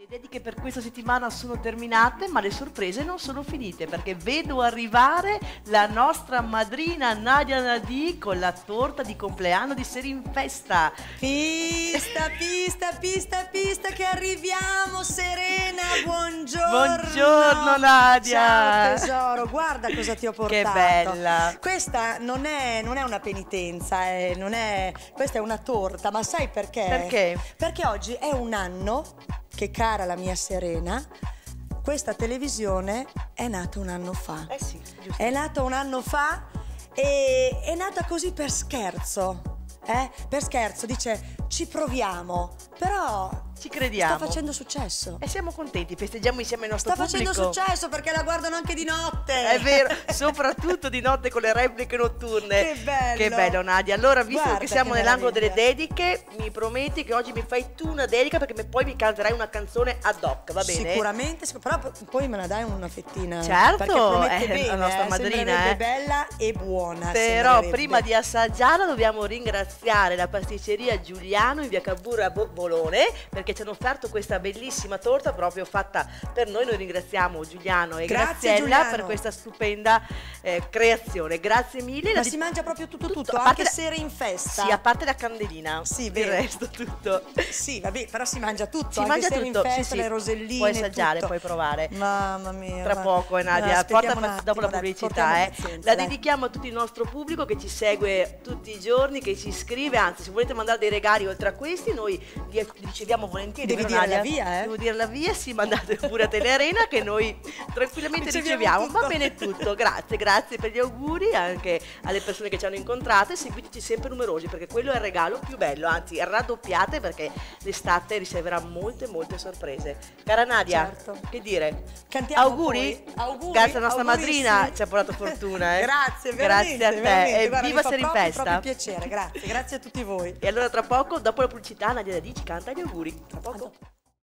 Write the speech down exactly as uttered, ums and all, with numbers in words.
Le dediche per questa settimana sono terminate, ma le sorprese non sono finite, perché vedo arrivare la nostra madrina Nadia Nadì con la torta di compleanno di Serinfesta. Pista, pista, pista, pista che arriviamo, Serena, buongiorno. Buongiorno Nadia. Ciao tesoro, guarda cosa ti ho portato. Che bella. Questa non è, non è una penitenza, eh, non è, questa è una torta, ma sai perché? Perché? Perché oggi è un anno che, cara la mia Serena, questa televisione è nata un anno fa. Eh sì, giusto. È nata un anno fa e è nata così per scherzo. Eh? Per scherzo, dice ci proviamo, però ci crediamo. Sta facendo successo. E siamo contenti, festeggiamo insieme il nostro sta pubblico. Sta facendo successo perché la guardano anche di notte. È vero, soprattutto di notte con le repliche notturne. Che bello. Che bello Nadia. Allora, visto Guarda che siamo che nell'angolo delle meraviglia. dediche, mi prometti che oggi mi fai tu una dedica, perché poi mi canterai una canzone ad hoc, va bene? Sicuramente, però poi me la dai una fettina. Certo, perché promette è bene, la nostra eh, madrina, eh. bella e buona. Però prima di assaggiarla dobbiamo ringraziare la pasticceria Giuliano in via Cavour a Bolone, perché ci hanno offerto questa bellissima torta proprio fatta per noi. Noi ringraziamo Giuliano e Grazie, Graziella Giuliano. per questa stupenda eh, creazione. Grazie mille. Ma la si mangia proprio tutto, tutto, tutto, a anche parte Serinfesta. Sì, a parte la candelina. Sì, il vero. resto tutto. Sì, vabbè, però si mangia tutto. Si anche mangia tutto, Serinfesta, sì, sì. le roselline. Puoi assaggiare, tutto. puoi provare. Mamma mia. Tra ma... poco, eh, Nadia, no, porta un attimo, dopo la dai, pubblicità. Eh. pazienza, La dai. dedichiamo a tutto il nostro pubblico che ci segue tutti i giorni, che ci scrive. Anzi, se volete mandare dei regali oltre a questi, noi li riceviamo volentieri. Devi vero, dire Nadia? la via, eh? Devo dire la via, sì, mandate pure a Telearena che noi tranquillamente Riceviamo riceviamo. tutto. Va bene tutto, grazie, grazie per gli auguri anche alle persone che ci hanno incontrate. Seguiteci sempre numerosi, perché quello è il regalo più bello, anzi raddoppiate, perché l'estate riceverà molte molte sorprese. Cara Nadia, Certo. che dire? Cantiamo Auguri? poi. Auguri, Grazie alla nostra augurissimi. madrina, ci ha portato fortuna. Eh. Grazie, grazie veramente, a te. veramente. E Guarda, viva mi fa proprio, Serinfesta. proprio piacere, grazie, grazie a tutti voi. E allora tra poco, dopo la pubblicità, Nadia Nadì ci canta gli auguri. Tra poco.